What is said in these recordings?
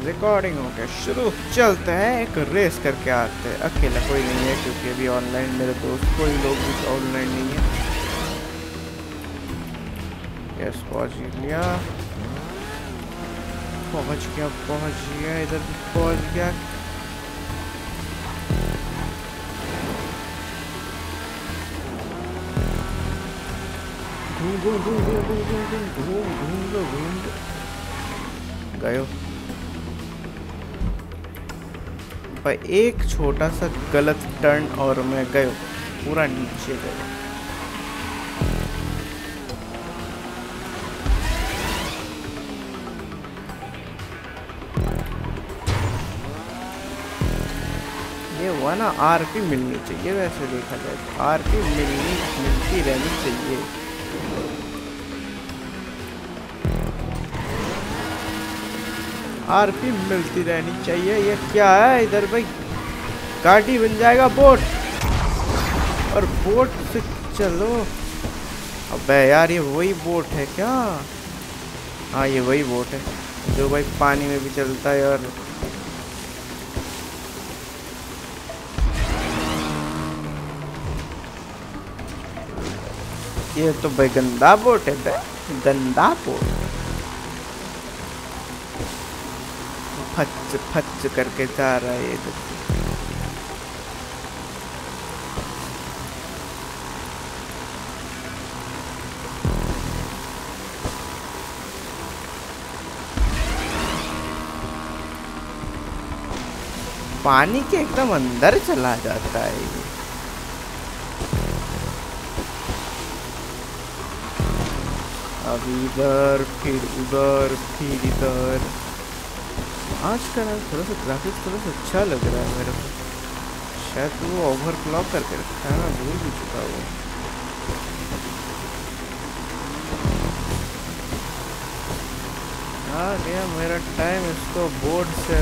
Recording हो गया शुरू। चलते हैं एक रेस करके आते हैं। अकेला कोई नहीं है क्योंकि अभी ऑनलाइन मेरे दोस्त कोई लोग भी ऑनलाइन नहीं है। यस पहुंच गया इधर भी पहुंच गया। घूम घूम घूम घूम घूम घूम घूम घूम घूम गयो भाई। एक छोटा सा गलत टर्न और मैं गयो पूरा नीचे गयो। ये हुआ ना, आरपी मिलनी चाहिए। वैसे देखा जाए तो आरपी मिलती रहनी चाहिए। आरपी मिलती रहनी चाहिए। ये क्या है इधर भाई? गाड़ी बन जाएगा बोट, और बोट से चलो। अबे यार ये वही बोट है क्या? हाँ ये वही बोट है जो भाई पानी में भी चलता है। और ये तो भाई गंदा बोट है बे, गंदा बोट। फच फच करके जा रहा है ये तो। पानी के एकदम अंदर चला जाता है ये। अब इधर फिर उधर फिर इधर। आज का ना थोड़ा सा ग्राफिक्स थोड़ा सा अच्छा लग रहा है मेरे को। शायद वो ओवरक्लॉक करके रखा है ना, भूल भी चुका वो। आ गया मेरा टाइम इसको बोर्ड से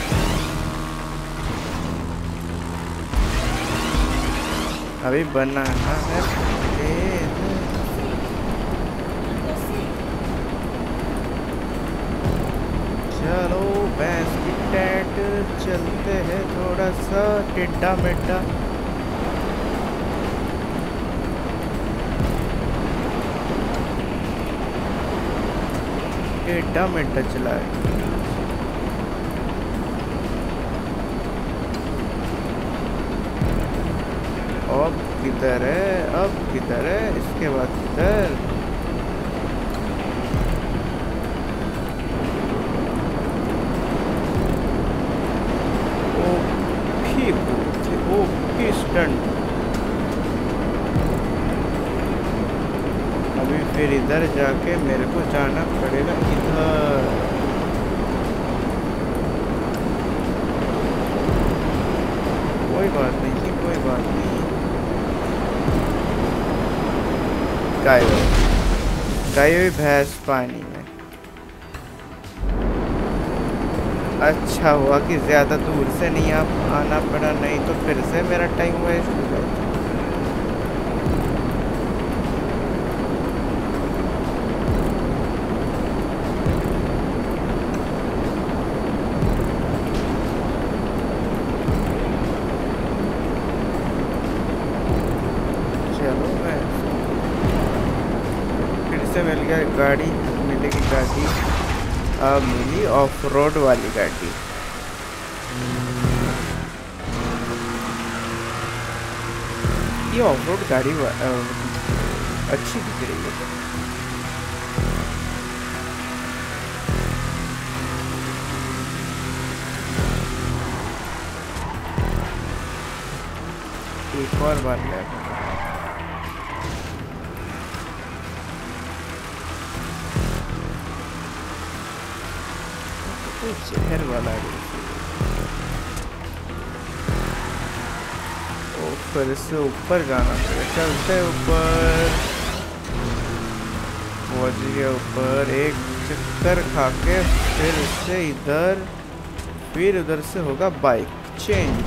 अभी बनाना है। चलो भैंस की टैट चलते हैं थोड़ा सा टिड्डा मिड्डा। टिड्डा मिड्डा चलाए। अब किधर है? अब किधर है? इसके बाद किधर? ओ स्टंट। अभी फिर इधर जाके मेरे को जाना पड़ेगा इधर। कोई बात नहीं जी, कोई बात नहीं। गई हुई भैंस पानी में। अच्छा हुआ कि ज़्यादा दूर से नहीं आना पड़ा, नहीं तो फिर से मेरा टाइम वेस्ट हो जाता। चलो मैं फिर से मिल गया गाड़ी, मिलेगी गाड़ी। अब मिली ऑफ रोड वाली गाड़ी। ये ऑफ रोड गाड़ी अच्छी दिख रही है। एक और बार लेगा। शहर वाला फिर से ऊपर जाना पड़ेगा। चलते ऊपर। पहुंच गया ऊपर। एक चक्कर खा के फिर से इधर, फिर उधर से होगा बाइक चेंज।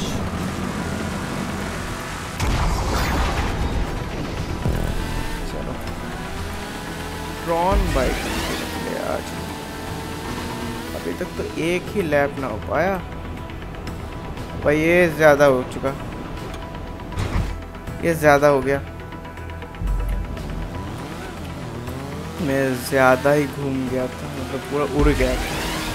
चलो ट्रॉन बाइक आज। अभी तक तो एक ही लैप ना हो पाया भाई। ये ज़्यादा हो चुका, ये ज़्यादा हो गया। मैं ज़्यादा ही घूम गया था, मतलब पूरा उड़ गया था।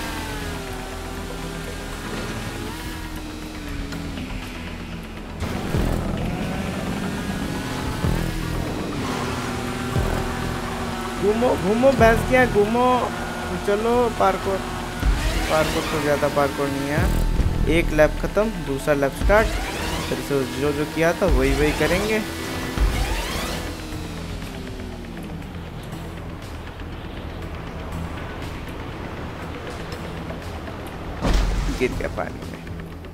घूमो घूमो भैंस क्या, घूमो। चलो पार्कोर, पार्कोर तो ज़्यादा पार्कोर नहीं है। एक लैप ख़त्म, दूसरा लैप स्टार्ट। फिर से जो जो किया था वही वही करेंगे। गिर गया पानी में।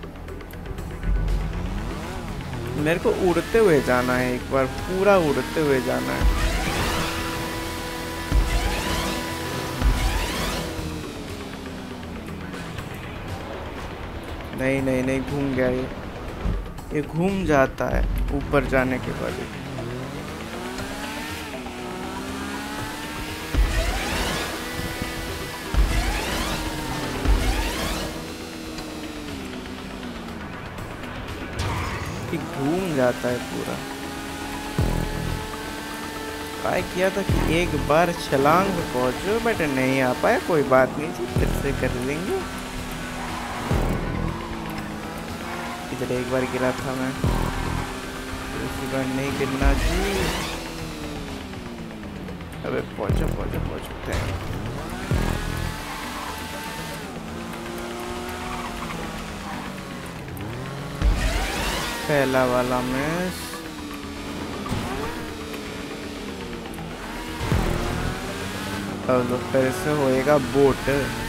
मेरे को उड़ते हुए जाना है, एक बार पूरा उड़ते हुए जाना है। नहीं नहीं नहीं, घूम गया ये घूम जाता है ऊपर जाने के बाद। घूम जाता है पूरा। ट्राई किया था कि एक बार छलांग पे पहुंचो, बट नहीं आ पाया। कोई बात नहीं जी, फिर से कर लेंगे। इधर एक बार गिरा था मैं, दूसरी बार नहीं गिरना जी। अबे पहुंचो पहुंचो पहुंचते हैं। पहला वाला मिस। अब फिर से होएगा बोट।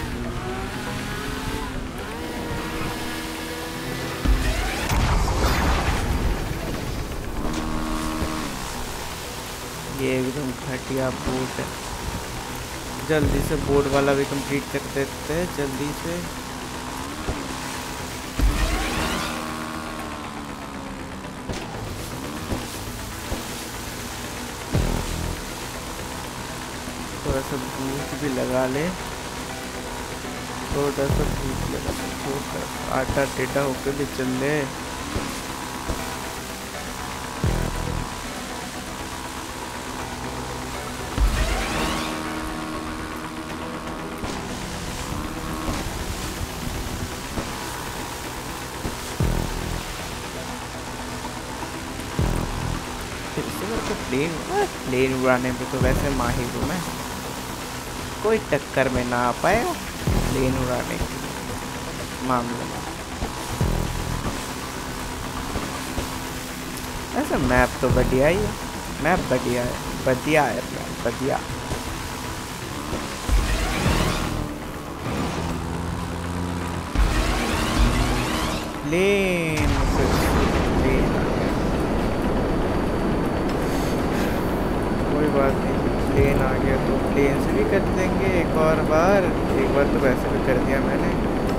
ये एकदम घटिया बोट है। जल्दी से बोट वाला भी कंप्लीट कर देते हैं जल्दी से। थोड़ा सा भूत भी लगा ले, थोड़ा सा भूत लगा, थोड़ा आटा टेढ़ा होकर भी चल ले। फिर से मेरे को प्लेन उड़ाने पे तो वैसे माहिर हूँ मैं, कोई टक्कर में ना आ पाएगा प्लेन उड़ाने के मामले में। ऐसा मैप तो बढ़िया ही है, मैप बढ़िया है, बढ़िया है मैप, बढ़िया। प्लेन कोई बात नहीं, प्लेन आ गया तो प्लेन से भी कर देंगे एक और बार। एक बार तो वैसे भी कर दिया मैंने।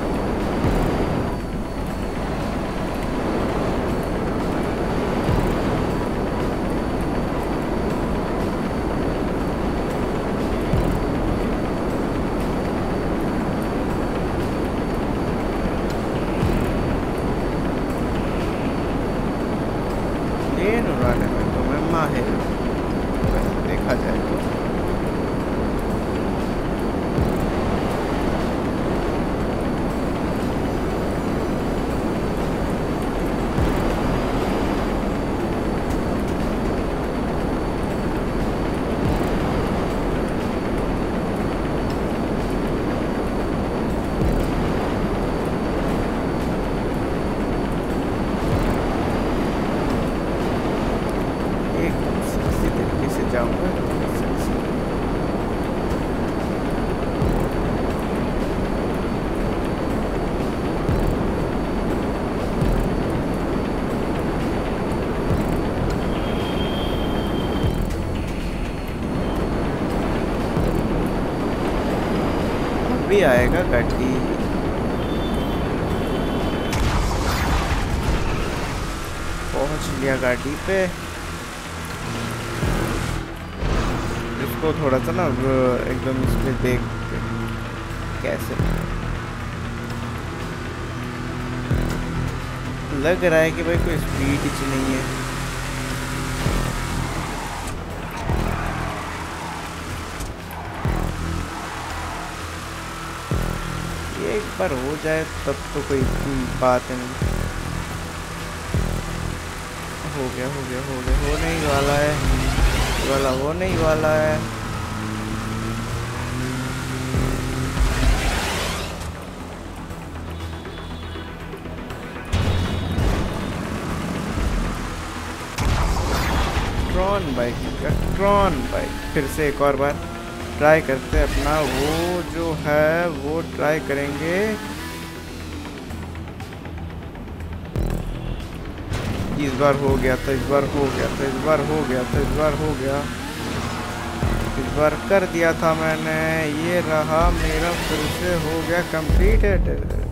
प्लेन उड़ाने में तो मैं माहिर हूँ, देखा जाए तो। भी आएगा गाड़ी। पहुंच लिया गाड़ी पे। इसको थोड़ा सा ना एकदम इसमें देख कैसे लग रहा है कि भाई कोई स्पीड ही नहीं है। ये एक बार हो जाए तब तो कोई बात नहीं। हो गया हो गया हो गया, होने ही वाला है, होने ही वाला है। ट्रॉन बाइक फिर से एक और बार ट्राई करते हैं अपना। वो जो है वो ट्राई करेंगे। इस बार हो गया था, इस बार हो गया था, इस बार हो गया था, इस बार हो गया, इस बार कर दिया था मैंने। ये रहा मेरा, फिर से हो गया कंप्लीटेड।